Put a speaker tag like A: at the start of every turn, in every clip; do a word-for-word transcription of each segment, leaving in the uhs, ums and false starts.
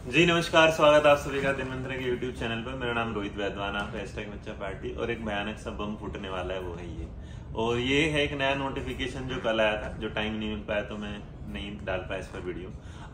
A: जी नमस्कार, स्वागत आप सभी का दिनमंत्र के यूट्यूब चैनल पर। मेरा नाम रोहित वैद्वान, आप हैशटैग बच्चा पार्टी और एक भयानक सा बम फूटने वाला है, वो है ये। और ये है एक नया नोटिफिकेशन जो कल आया था, जो टाइम नहीं मिल पाया तो मैं नहीं डाल पाया इस पर वीडियो।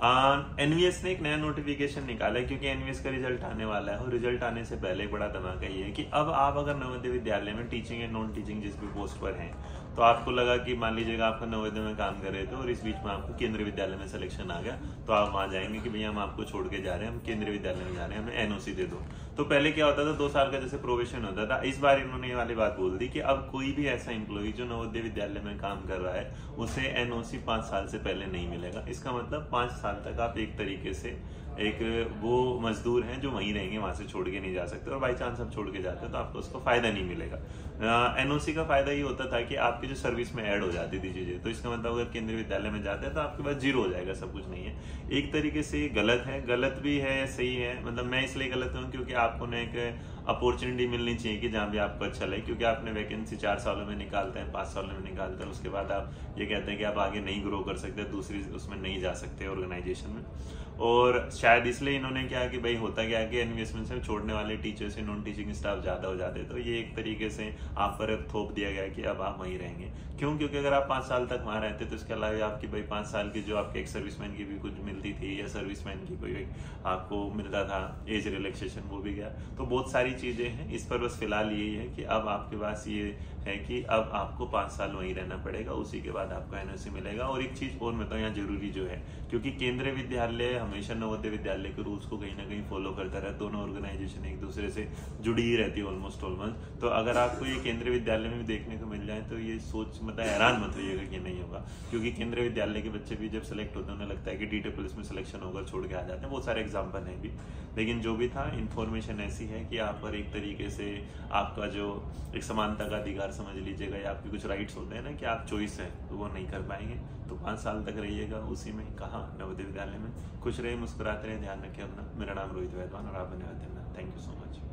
A: एनवीएस ने एक नया नोटिफिकेशन निकाला है क्योंकि एनवीएस का रिजल्ट आने वाला है और रिजल्ट आने से पहले एक बड़ा धमाका ये है कि अब आप अगर नवोदय विद्यालय में टीचिंग एंड नॉन टीचिंग जिस भी पोस्ट पर हैं, तो आपको लगा कि मान लीजिएगा आपका नवोदय में काम कर रहे थे और इस बीच में आपको केंद्रीय विद्यालय में सिलेक्शन आ गया, तो आप वहां जाएंगे कि भैया हम आपको छोड़ के जा रहे हैं, हम केंद्रीय विद्यालय में जा रहे हैं, हमें एनओसी दे दो। तो पहले क्या होता था, दो साल का जैसे प्रोबेशन होता था। इस बार इन्होंने ये वाली बात बोल दी कि अब कोई भी ऐसा एम्प्लॉय जो नवोदय विद्यालय में काम कर रहा है उसे एनओसी पांच साल से पहले नहीं मिलेगा। इसका मतलब पांच साल तक आप एक तरीके से एक वो मजदूर हैं जो वहीं रहेंगे, वहां से छोड़ के नहीं जा सकते। और बाई चांस आप छोड़ के जाते हैं तो आपको उसका फायदा नहीं मिलेगा। एनओसी का फायदा ये होता था कि आपकी जो सर्विस में ऐड हो जाती थी चीजें, तो इसका मतलब अगर केंद्रीय विद्यालय में जाते हैं तो आपके पास जीरो हो जाएगा, सब कुछ नहीं है। एक तरीके से गलत है, गलत भी है सही है। मतलब मैं इसलिए गलत हूँ क्योंकि आपको ना एक अपॉर्चुनिटी मिलनी चाहिए कि जहाँ भी आपको अच्छा लगे, क्योंकि आपने वैकेंसी चार सालों में निकालते हैं, पांच सालों में निकालते हैं, उसके बाद आप ये कहते हैं कि आप आगे नहीं ग्रो कर सकते, दूसरी उसमें नहीं जा सकते ऑर्गेनाइजेशन में। और शायद इसलिए इन्होंने क्या कि भाई होता क्या कि एनवीएस में से छोड़ने वाले टीचर्स से नॉन टीचिंग स्टाफ ज्यादा हो जाते, तो ये एक तरीके से आप पर थोप दिया गया कि अब आप वहीं रहेंगे। क्यों? क्योंकि अगर आप पांच साल तक वहां रहते तो इसके अलावा आपकी भाई पांच साल की जो आपके एक सर्विसमैन की भी कुछ मिलती थी या सर्विसमैन की कोई आपको मिलता था एज रिलैक्सेशन, वो भी गया। तो बहुत सारी चीजें हैं। इस पर बस फिलहाल यही है कि अब आपके पास ये है कि अब आपको पांच साल वहीं रहना पड़ेगा, उसी के बाद आपको एनओसी मिलेगा। और एक चीज और बताऊं यहाँ जरूरी जो है, क्योंकि केंद्रीय विद्यालय हमेशा नवोदय विद्यालय के रूल्स को कहीं ना कहीं फॉलो करता रहता है, दोनों ऑर्गेनाइजेशन एक दूसरे से जुड़ी ही रहती है ऑलमोस्ट ऑलमोस्ट। तो अगर आपको ये केंद्रीय विद्यालय में भी देखने को मिल जाए तो ये सोच मतलब हैरान मत होइएगा कि नहीं होगा, क्योंकि केंद्रीय विद्यालय के बच्चे भी जब सेलेक्ट होते हैं उन्हें लगता है कि डी पुलिस में सिलेक्शन होगा, छोड़ के आ जाते हैं। बहुत सारे एग्जाम्पल हैं भी, लेकिन जो भी था इन्फॉर्मेशन ऐसी है कि आप पर एक तरीके से आपका जो एक समानता का अधिकार समझ लीजिएगा, या आपके कुछ राइट्स होते हैं ना कि आप चॉइस है तो वो नहीं कर पाएंगे। तो पाँच साल तक रहिएगा उसी में, कहाँ नवोदय विद्यालय में। खुश रहे, मुस्कुराते रहे, ध्यान रखें अपना। मेरा नाम रोहित वैद्वान और आप बने हुए थे। Thank you so much.